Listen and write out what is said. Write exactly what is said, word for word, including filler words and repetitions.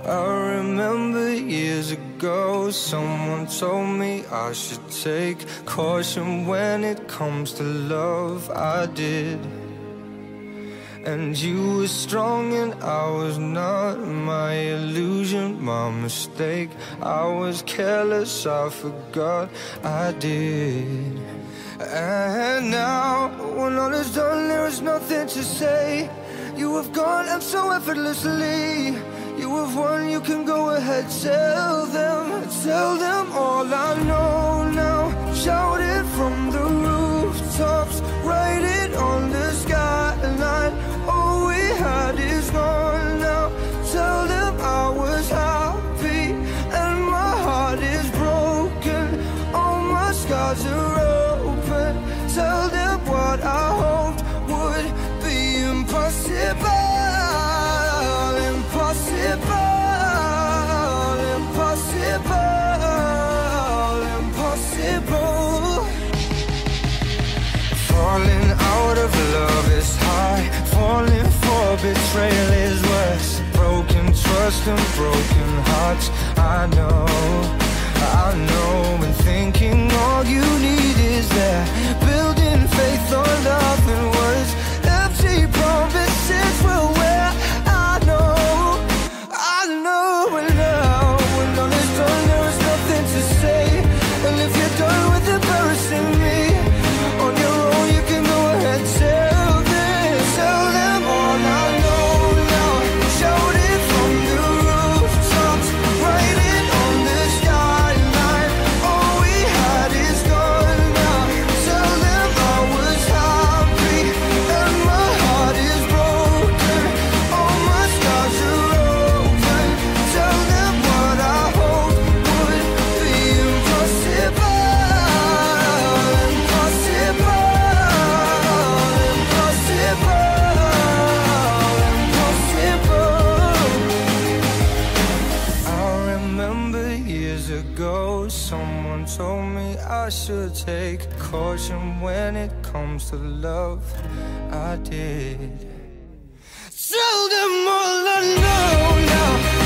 I remember years ago, someone told me I should take caution when it comes to love. I did. And you were strong and I was not. My illusion, my mistake. I was careless, I forgot I did. And now, when all is done, there is nothing to say. You have gone and so effortlessly. You have won, you can go ahead, tell them, tell them all I know now. Shout it from the rooftops, write it on the skyline. All we had is gone now. Tell them I was happy and my heart is broken. All my scars are open. Tell them what I hoped would be impossible. Impossible, impossible, impossible. Falling out of love is high. Falling for betrayal is worse. Broken trust and broken hearts. I know, I know. And thinking all you need is there. Building faith on love and words. Empty promises will wear. I know. I know, and now, when all is done, there is nothing to say. And if you're done with embarrassing me, on your own you can go ahead, tell them, tell them all I know now. Shout it from the rooftops, write it on the skyline. All we had is gone now. Tell them I was happy and my heart is broken. All my scars are someone told me I should take caution when it comes to love. I did. Tell them all I know now.